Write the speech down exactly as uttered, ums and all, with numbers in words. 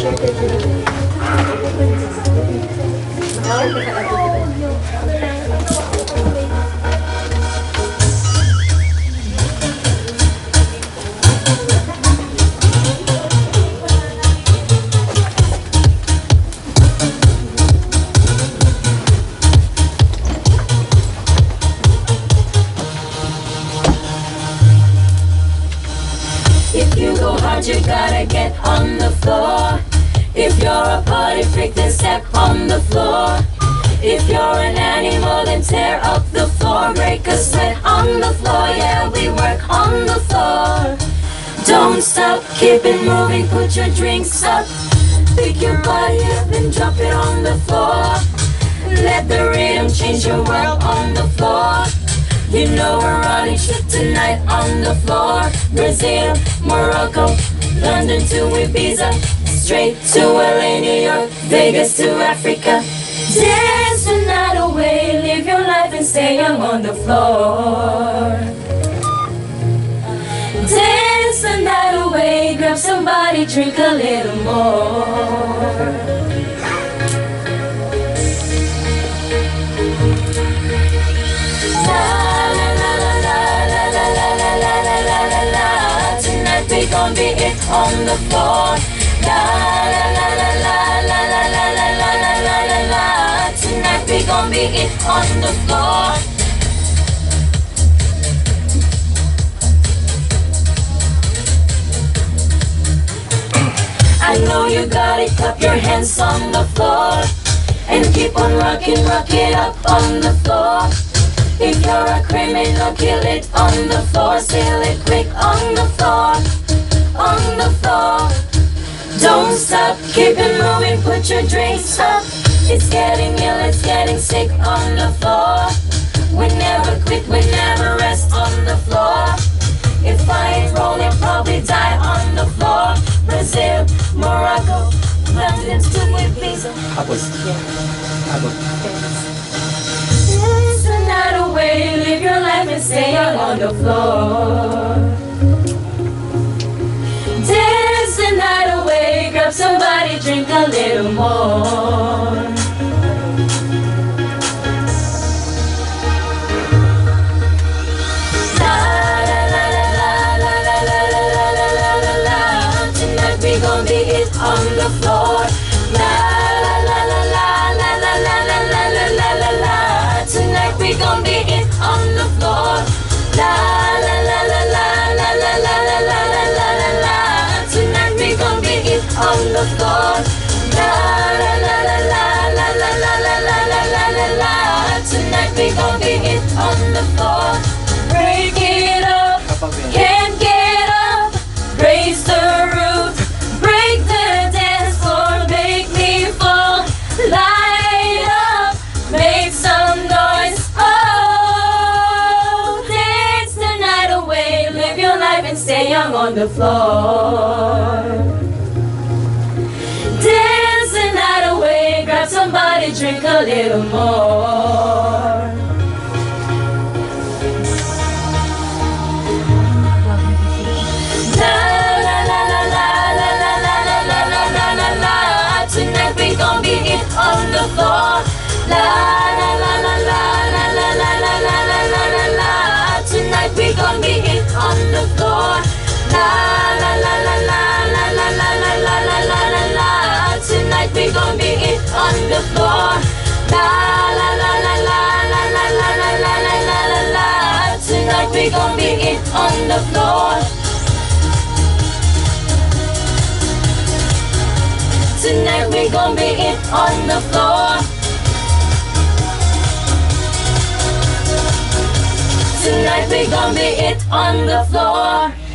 You gotta get on the floor. If you're a party freak, then step on the floor. If you're an animal, then tear up the floor. Break a sweat on the floor, yeah, we work on the floor. Don't stop, keep it moving, put your drinks up. Pick your body up and drop it on the floor. Let the rhythm change your world on the floor. You know we're running shit tonight on the floor. Brazil, Morocco, London to Ibiza, straight to L A, New York, Vegas to Africa. Dance the night away, live your life and stay young on the floor. Dance the night away, grab somebody, drink a little more. We gon' be it on the floor. La la la la la la la la la la la la la. Tonight we gon' be it on the floor. I know you got it, clap your hands on the floor and keep on rocking, rock it up on the floor. If you're a criminal, kill it on the floor, steal it quick on the floor, on the floor. Don't stop, keep it moving, put your drinks up. It's getting ill, it's getting sick on the floor. We never quit, we never rest on the floor. If I ain't rolling, probably die on the floor. Brazil, Morocco, London to Ibiza. Tapos, tapos. Away, live your life and stay young on the floor. Dance the night away, grab somebody, drink a little more. La la la la la la la la la la la la. Tonight we gon' be it on the floor. La la la la la la la la la la la la la. Tonight we gon' be it on the floor. La la la la la la la la la la la la la. Tonight we gon' be it on the floor. La la la la la la la la la la la la la. Tonight we gon' be it on the floor. Break it up, can't get up. Raise the roof, break the dance floor, make me fall. Light up, make some noise. Oh, dance the night away, live your life and stay young on the floor. Dance the night away, grab somebody, drink a little more. La la la la la la la la la la la la la. Tonight we gon' be it on the floor. La la la la la la la la la la la la la la. Tonight we gon' be it on the floor. La la la la la la la la la la la la la la. Tonight we gon' be it on the floor. La la la la la la la la la la la la la. Tonight we gon' be it on the floor. Tonight we gon' be it on the floor. Tonight we gon' be it on the floor.